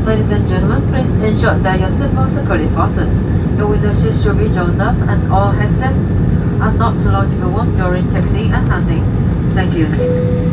Ladies and gentlemen, please ensure that your seatbelts are securely fastened. Your window seats should be drawn up and all headsets are not allowed to be worn during taxi and landing. Thank you.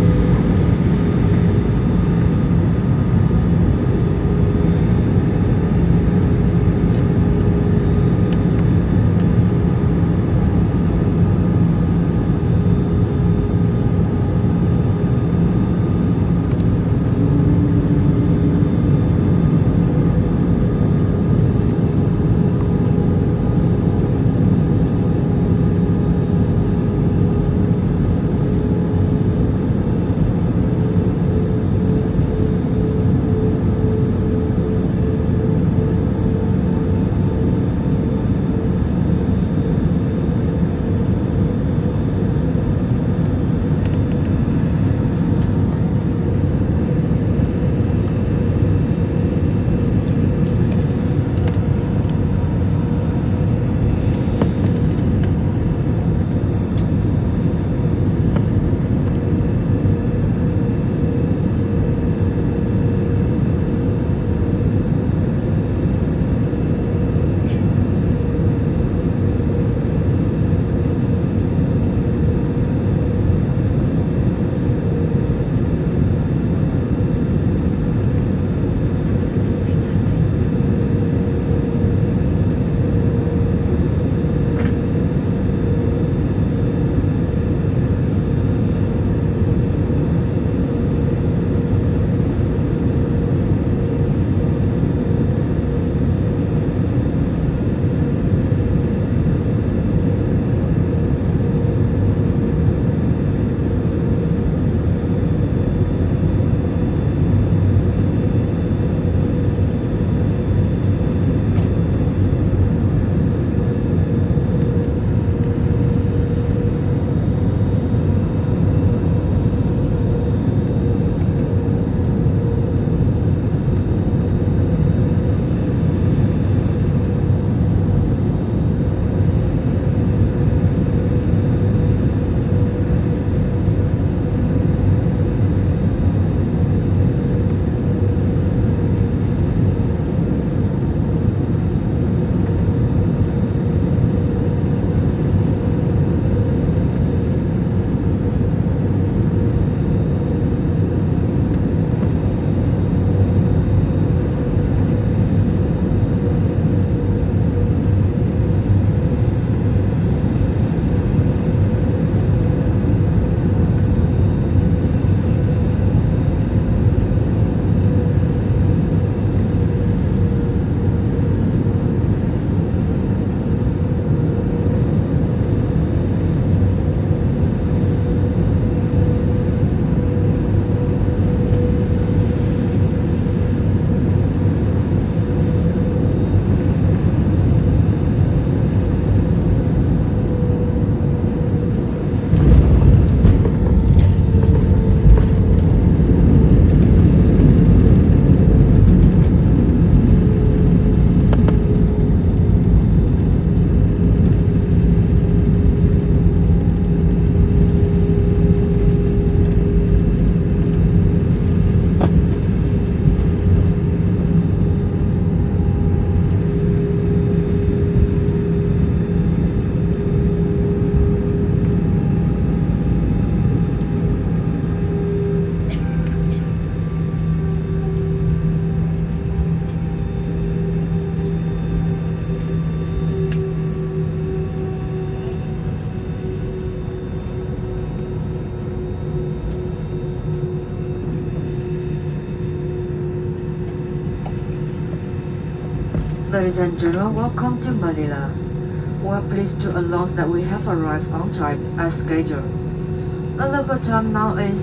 Ladies and gentlemen, welcome to Manila. We are pleased to announce that we have arrived on time as scheduled. The local time now is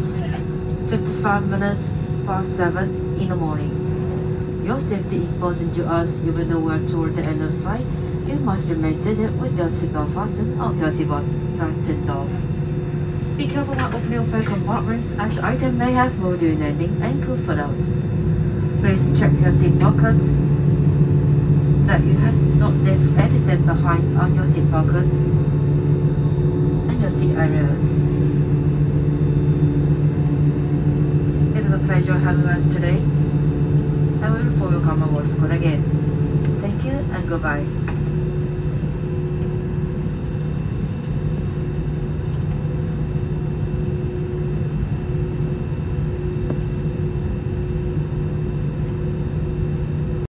55 minutes past 7 in the morning. Your safety is important to us. Even though we are toward the end of the flight, you must remain seated with your seatbelt fastened until seatbelt signs turned off. Be careful when opening your fare compartments, as the item may have moved during landing and could fall out. Please check your seat pockets that you have not left anything behind on your seat pockets and your seat area. It is a pleasure having us today, and we look forward to become our school again. Thank you and goodbye.